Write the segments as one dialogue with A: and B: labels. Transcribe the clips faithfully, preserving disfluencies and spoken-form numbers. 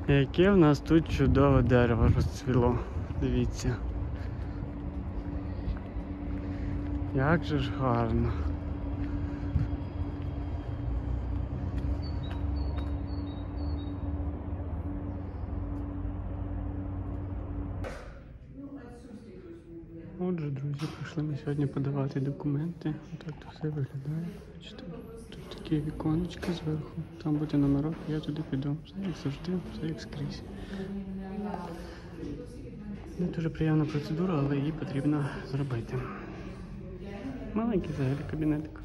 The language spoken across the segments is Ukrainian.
A: Яке в нас тут чудове дерево розцвіло. Дивіться. Як же ж гарно. Отже, друзі, прийшли ми сьогодні подавати документи. Так то все виглядає. Бачите, тут такі віконечки зверху. Там буде номерок, я туди піду. Все як завжди, все як скрізь. Не дуже приємна процедура, але її потрібно зробити. Маленький взагалі кабінетик.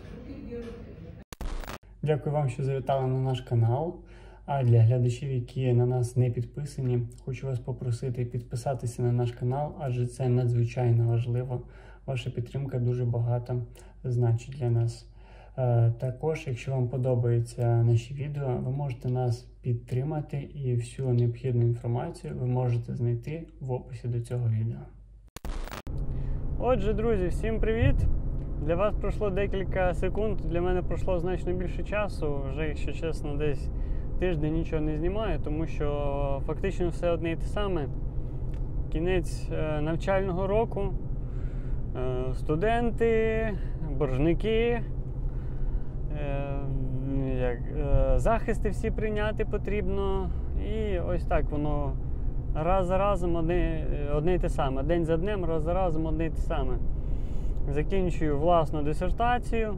A: Дякую вам, що завітали на наш канал. А для глядачів, які на нас не підписані, хочу вас попросити підписатися на наш канал, адже це надзвичайно важливо. Ваша підтримка дуже багато значить для нас. Також, якщо вам подобаються наші відео, ви можете нас підтримати і всю необхідну інформацію ви можете знайти в описі до цього відео. Отже, друзі, всім привіт! Для вас пройшло декілька секунд, для мене пройшло значно більше часу. Вже, якщо чесно, десь тиждень нічого не знімаю, тому що фактично все одне і те саме. Кінець навчального року, студенти, боржники, як, захисти всі прийняти потрібно. І ось так воно раз за разом одне, одне і те саме. День за днем, раз за разом одне і те саме. Закінчую власну дисертацію.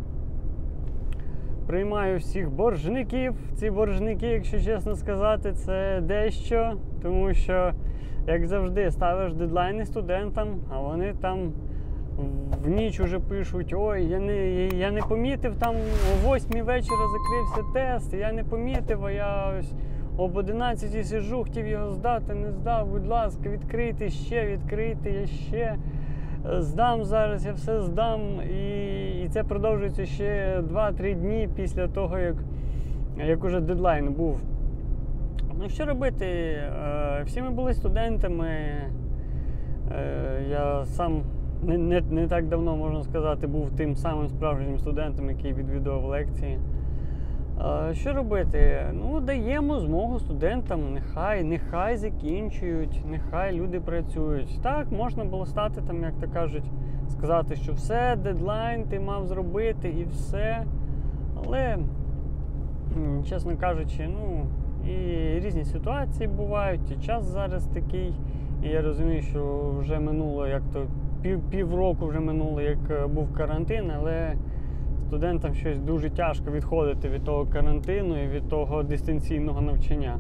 A: Приймаю всіх боржників. Ці боржники, якщо чесно сказати, це дещо. Тому що, як завжди, ставиш дедлайни студентам, а вони там в ніч уже пишуть: ой, я не, я не помітив, там о восьмій вечора закрився тест, я не помітив, а я ось об одинадцятій сиджу, хотів його здати, не здав, будь ласка, відкрийте ще, відкрийте, я ще здам зараз, я все здам. І, і це продовжується ще два-три дні після того, як, як уже дедлайн був. Ну, що робити? Всі ми були студентами. Я сам не, не, не так давно, можна сказати, був тим самим справжнім студентом, який відвідував лекції. Що робити? Ну, даємо змогу студентам, нехай, нехай закінчують, нехай люди працюють. Так, можна було стати там, як то кажуть, сказати, що все, дедлайн ти мав зробити і все. Але, чесно кажучи, ну, і різні ситуації бувають, і час зараз такий. І я розумію, що вже минуло, як то пів, півроку вже минуло, як був карантин, але студентам щось дуже тяжко відходити від того карантину і від того дистанційного навчання.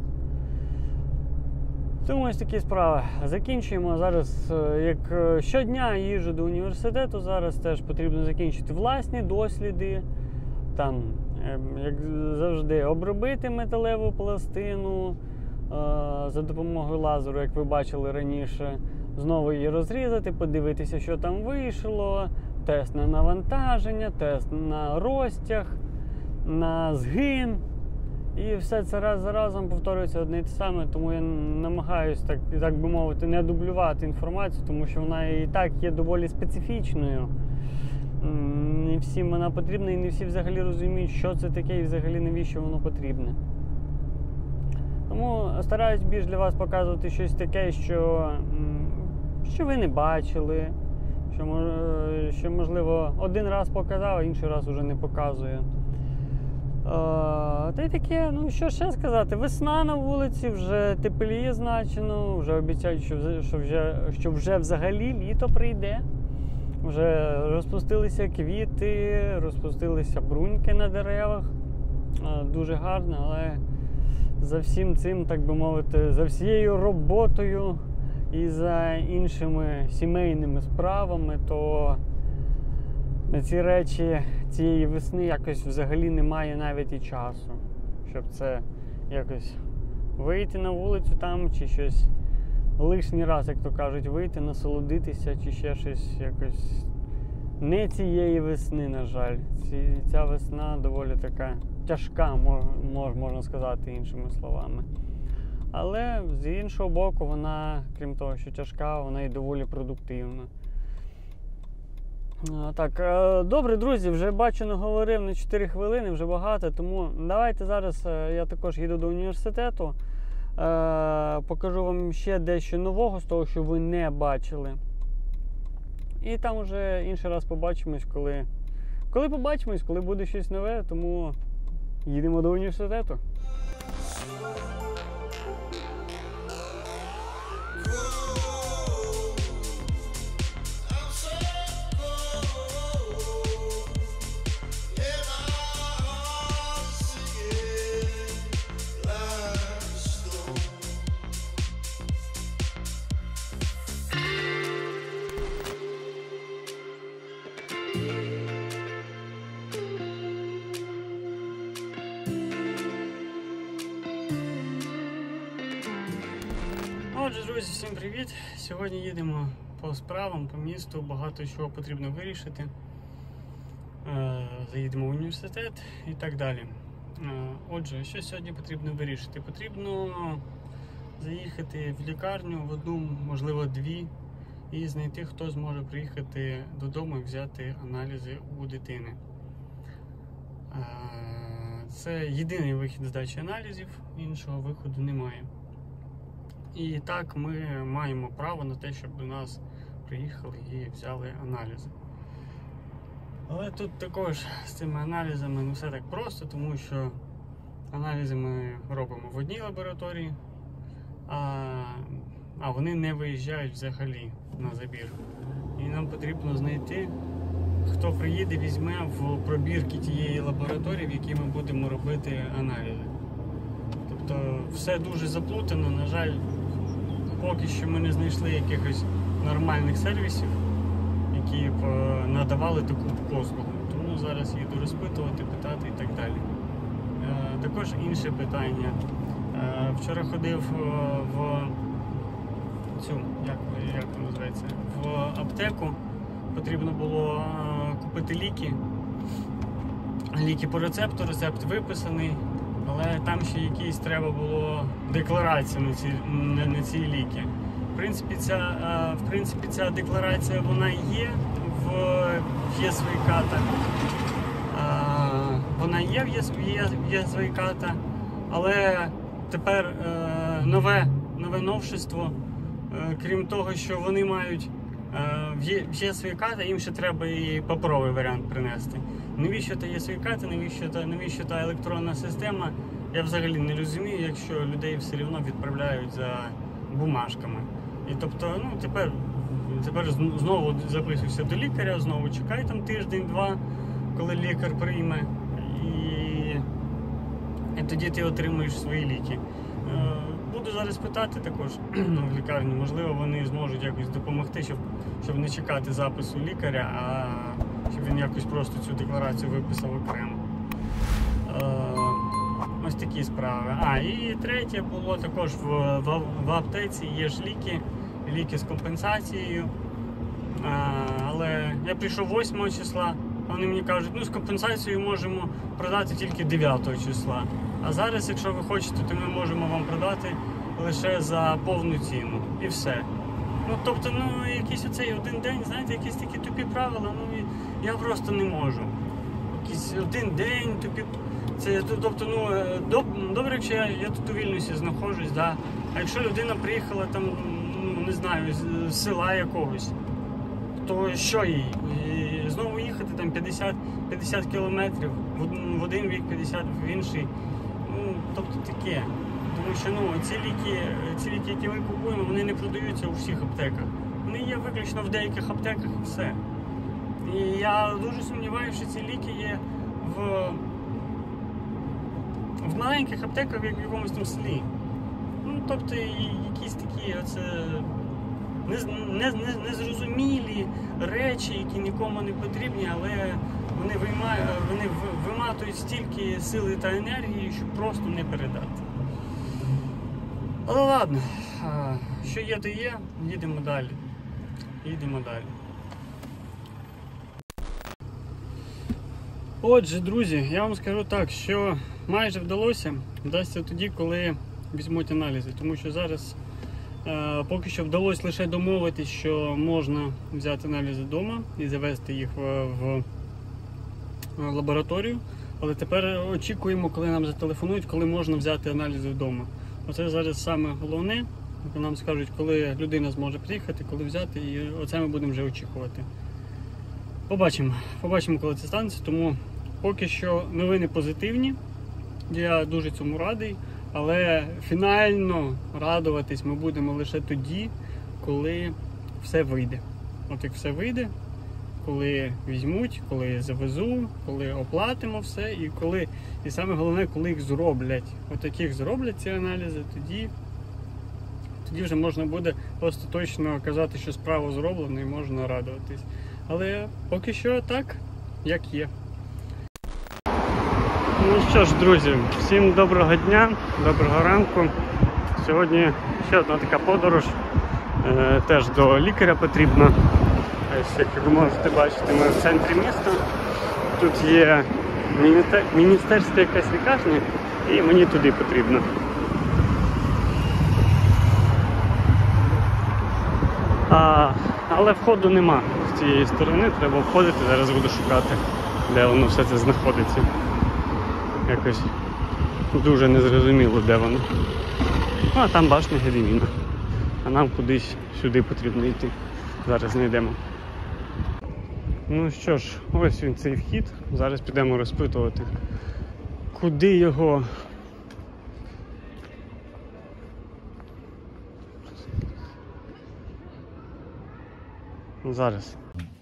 A: Тому ось такі справи. Закінчуємо зараз, як щодня їжджу до університету, зараз теж потрібно закінчити власні досліди. Там, як завжди, обробити металеву пластину за допомогою лазеру, як ви бачили раніше. Знову її розрізати, подивитися, що там вийшло. Тест на навантаження, тест на розтяг, на згин. І все це раз за разом повторюється одне і те саме, тому я намагаюся, так, так би мовити, не дублювати інформацію, тому що вона і так є доволі специфічною. Не всім вона потрібна і не всі взагалі розуміють, що це таке і взагалі навіщо воно потрібне. Тому стараюсь більш для вас показувати щось таке, що, що ви не бачили. Що, що, можливо, один раз показав, а інший раз уже не показує. А, та й таке, ну що ще сказати, весна на вулиці, вже тепліє значено, вже обіцяють, що, що, вже, що вже взагалі літо прийде. Вже розпустилися квіти, розпустилися бруньки на деревах. А, дуже гарно, але за всім цим, так би мовити, за всією роботою і за іншими сімейними справами, то на ці речі цієї весни якось взагалі немає навіть і часу, щоб це якось вийти на вулицю там, чи щось лишній раз, як то кажуть, вийти, насолодитися, чи ще щось якось. Не цієї весни, на жаль. Ці, ця весна доволі така тяжка, мож, можна сказати іншими словами. Але з іншого боку, вона, крім того, що тяжка, вона і доволі продуктивна. Так, добре, друзі, вже бачу, наговорив на чотири хвилини, вже багато, тому давайте зараз я також їду до університету. Е, покажу вам ще дещо нового з того, що ви не бачили. І там вже інший раз побачимось, коли, коли побачимось, коли буде щось нове, тому їдемо до університету. Отже, друзі, всім привіт! Сьогодні їдемо по справам, по місту, багато чого потрібно вирішити. Заїдемо в університет і так далі. Отже, що сьогодні потрібно вирішити? Потрібно заїхати в лікарню, в одну, можливо, дві, і знайти, хто зможе приїхати додому і взяти аналізи у дитини. Це єдиний вихід здачі аналізів, іншого виходу немає. І так ми маємо право на те, щоб до нас приїхали і взяли аналізи. Але тут також з цими аналізами не все так просто, тому що аналізи ми робимо в одній лабораторії, а, а вони не виїжджають взагалі на забір. І нам потрібно знайти, хто приїде, візьме в пробірки тієї лабораторії, в якій ми будемо робити аналізи. Тобто все дуже заплутано, на жаль. Поки що ми не знайшли якихось нормальних сервісів, які б надавали таку послугу. Тому зараз їду розпитувати, питати і так далі. Е, також інше питання. Е, вчора ходив в цю, як, як це називається, в аптеку. Потрібно було купити ліки. Ліки по рецепту, рецепт виписаний. Але там ще якісь треба було декларація на ці, на, на ці ліки. В принципі, ця, в принципі, ця декларація вона є в ЄСВК-та. Вона є в ЄСВК-та, але тепер нове, нове новшество, крім того, що вони мають в ЄСВК-та, їм ще треба і паперовий варіант принести. Навіщо та ЄСВК-та, навіщо та, навіщо та електронна система, я взагалі не розумію, якщо людей все одно відправляють за бумажками. І тобто, ну, тепер, тепер знову записуйся до лікаря, знову чекай там тиждень-два, коли лікар прийме, і, і тоді ти отримуєш свої ліки. Буду зараз питати також в лікарні, можливо, вони зможуть якось допомогти, щоб, щоб не чекати запису лікаря, а щоб він якось просто цю декларацію виписав окремо. Е, ось такі справи. А, і третє було також в, в, в аптеці є ж ліки, ліки з компенсацією. Е, але я прийшов восьмого числа, вони мені кажуть, ну з компенсацією можемо продати тільки дев'ятого числа. А зараз, якщо ви хочете, то ми можемо вам продати лише за повну ціну. І все. Ну, тобто, ну, якийсь оцей один день, знаєте, якісь такі тупі правила, ну, я просто не можу. Якийсь один день, тупі... Це, тобто, ну, добре, якщо я, я тут у Вільнюсі знаходжусь, да? А якщо людина приїхала там, ну, не знаю, з, з села якогось, то що їй? І знову їхати там п'ятдесят, п'ятдесят кілометрів, в один бік, п'ятдесят в інший. Ну, тобто таке. Тому що, ну, ці ліки, ці ліки, які ми купуємо, вони не продаються у всіх аптеках. Вони є виключно в деяких аптеках і все. І я дуже сумніваюся, що ці ліки є в, в маленьких аптеках, як в якомусь там селі. Ну, тобто, якісь такі оце незрозумілі речі, які нікому не потрібні, але вони, виймають, вони виматують стільки сили та енергії, щоб просто не передати. Але ладно, що є, то є, їдемо далі. Їдемо далі. Отже, друзі, я вам скажу так, що майже вдалося, вдасться тоді, коли візьмуть аналізи. Тому що зараз е, поки що вдалося лише домовитись, що можна взяти аналізи вдома і завести їх в, в, в лабораторію. Але тепер очікуємо, коли нам зателефонують, коли можна взяти аналізи вдома. Оце зараз саме головне. Нам скажуть, коли людина зможе приїхати, коли взяти, і оце ми будемо вже очікувати. Побачимо, побачимо, коли це станеться, тому поки що новини позитивні. Я дуже цьому радий, але фінально радуватись ми будемо лише тоді, коли все вийде. От як все вийде, коли візьмуть, коли завезу, коли оплатимо все, і коли, і саме головне, коли їх зроблять. От як їх зроблять ці аналізи, тоді, тоді вже можна буде остаточно казати, що справа зроблена і можна радуватись. Але поки що так, як є. Ну що ж, друзі, всім доброго дня, доброго ранку. Сьогодні ще одна така подорож, е, теж до лікаря потрібно. Ось, як ви можете бачити, ми в центрі міста. Тут є міністер... міністерська якась лікарня, і мені туди потрібно. А, але входу нема з цієї сторони, треба обходити, зараз буду шукати, де воно все це знаходиться. Якось дуже незрозуміло, де воно. Ну, а там башня Гедеміна. А нам кудись сюди потрібно йти. Зараз знайдемо. Ну що ж, ось він, цей вхід. Зараз підемо розпитувати, куди його... Зараз.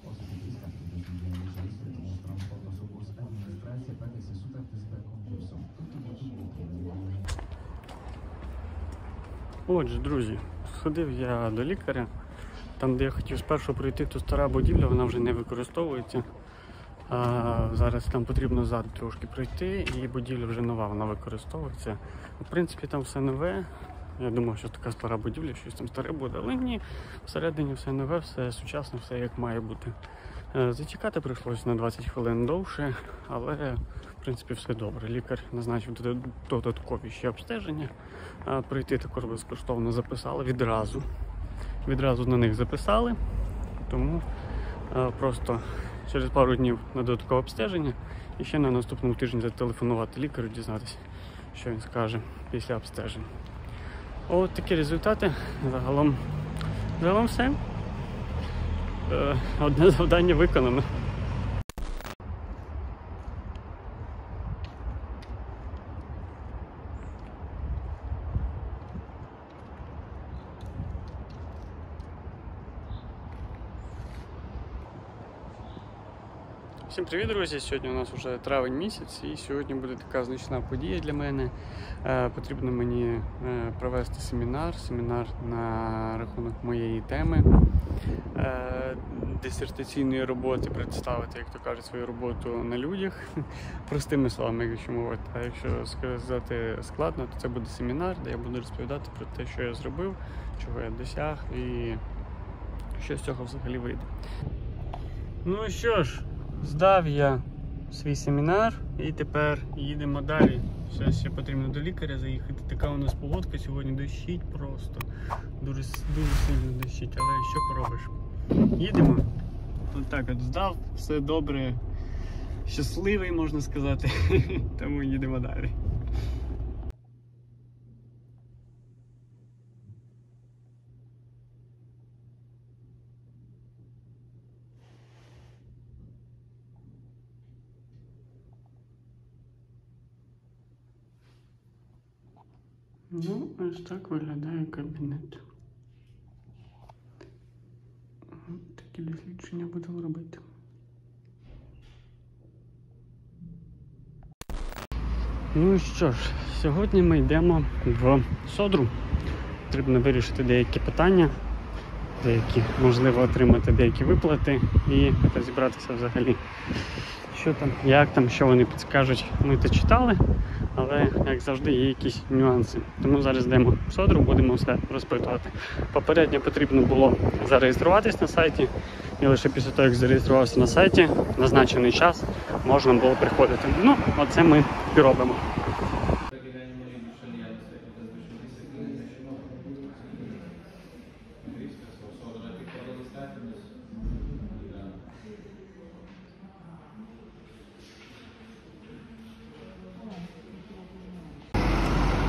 A: Отже, друзі, сходив я до лікаря. Там, де я хотів спершу пройти, то стара будівля, вона вже не використовується. А зараз там потрібно ззаду трошки пройти, і будівля вже нова, вона використовується. В принципі, там все нове. Я думав, що така стара будівля, щось там старе буде, але ні, всередині все нове, все сучасне, все як має бути. Зачекати прийшлося на двадцять хвилин довше, але в принципі все добре. Лікар назначив додаткові ще обстеження. Прийти також безкоштовно записали відразу. Відразу на них записали, тому просто через пару днів на додаткове обстеження і ще на наступному тижні зателефонувати лікарю, дізнатися, що він скаже після обстежень. От такі результати. Загалом, загалом все. Одне завдання виконано. Всім привіт, друзі! Сьогодні у нас вже травень місяць, і сьогодні буде така значна подія для мене. Е, потрібно мені е, провести семінар, семінар на рахунок моєї теми, е, дисертаційної роботи, представити, як то кажуть, свою роботу на людях, простими словами, якщо мовити. А якщо сказати складно, то це буде семінар, де я буду розповідати про те, що я зробив, чого я досяг і що з цього взагалі вийде. Ну що ж, здав я свій семінар і тепер їдемо далі. Ще, ще потрібно до лікаря заїхати. Така у нас погодка сьогодні, дощить просто. Дуже, дуже сильно дощить, але що поробиш? Їдемо. От так от здав, все добре, щасливий, можна сказати. Тому їдемо далі. Ну, ось так виглядає кабінет. Такі дослідження будемо робити. Ну що ж, сьогодні ми йдемо в Содру. Потрібно вирішити деякі питання, деякі, можливо, отримати деякі виплати і розібратися взагалі, що там, як там, що вони підскажуть. Ми це читали, але, як завжди, є якісь нюанси. Тому зараз йдемо в Содру, будемо все розпитувати. Попередньо потрібно було зареєструватись на сайті, і лише після того, як зареєструвався на сайті, назначений час можна було приходити. Ну, оце ми і робимо.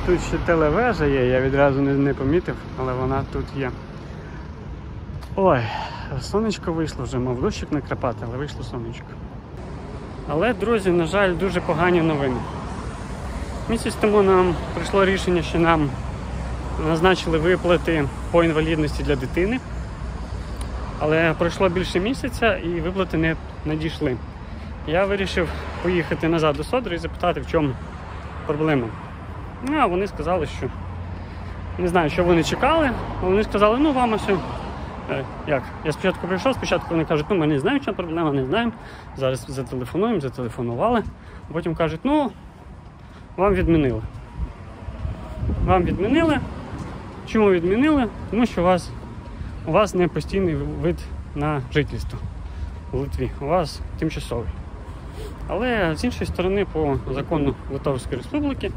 A: тут ще телевежа є, я відразу не, не помітив, але вона тут є. Ой, сонечко вийшло вже, мав дощик накрапати, але вийшло сонечко. Але, друзі, на жаль, дуже погані новини. Місяць тому нам прийшло рішення, що нам назначили виплати по інвалідності для дитини. Але пройшло більше місяця і виплати не надійшли. Я вирішив поїхати назад до Содри і запитати, в чому проблема. Ну, а вони сказали, що не знаю, що вони чекали, але вони сказали, ну вам ось, е, як, я спочатку прийшов, спочатку вони кажуть, ну ми не знаємо, що проблема, не знаємо, зараз зателефонуємо, зателефонували, а потім кажуть, ну, вам відмінили. Вам відмінили. Чому відмінили? Тому що у вас, у вас не постійний вид на жительство в Литві, у вас тимчасовий. Але з іншої сторони, по закону Литовської Республіки,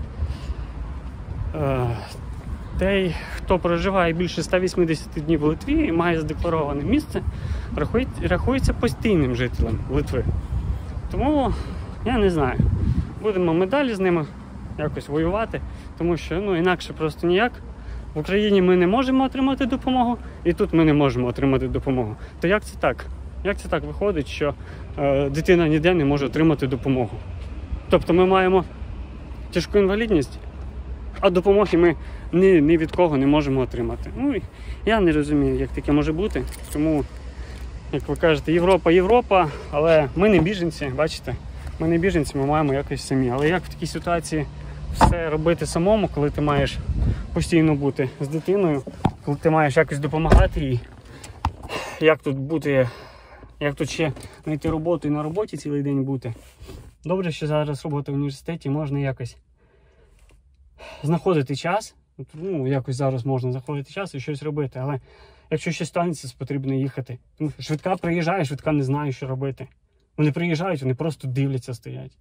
A: той, хто проживає більше ста вісімдесят днів в Литві і має задеклароване місце, рахується постійним жителем Литви. Тому, я не знаю, будемо ми далі з ними якось воювати, тому що ну, інакше просто ніяк. В Україні ми не можемо отримати допомогу, і тут ми не можемо отримати допомогу. То як це так? Як це так виходить, що е, дитина ніде не може отримати допомогу? Тобто ми маємо тяжку інвалідність, а допомоги ми ні, ні від кого не можемо отримати. Ну, я не розумію, як таке може бути. Тому, як ви кажете, Європа, Європа, але ми не біженці, бачите? Ми не біженці, ми маємо якось самі. Але як в такій ситуації все робити самому, коли ти маєш постійно бути з дитиною, коли ти маєш якось допомагати їй, як тут бути, як тут ще знайти роботу і на роботі цілий день бути. Добре, що зараз робота в університеті, можна якось знаходити час, ну, якось зараз можна знаходити час і щось робити, але якщо щось станеться, потрібно їхати. Тому що швидка приїжджає, швидка не знає, що робити. Вони приїжджають, вони просто дивляться, стоять.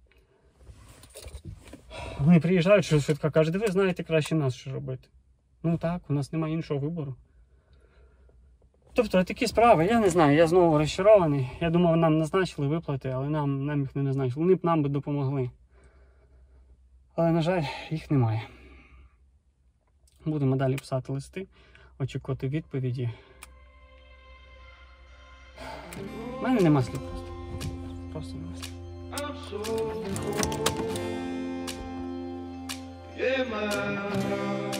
A: Вони приїжджають, що швидка каже, ви знаєте краще нас, що робити. Ну так, у нас немає іншого вибору. Тобто такі справи, я не знаю, я знову розчарований. Я думав, нам назначили виплати, але нам, нам їх не назначили. Вони б нам би допомогли. Але, на жаль, їх немає. Будемо далі писати листи, очікувати відповіді. У мене нема слів просто. Просто нема слів. Yeah, man.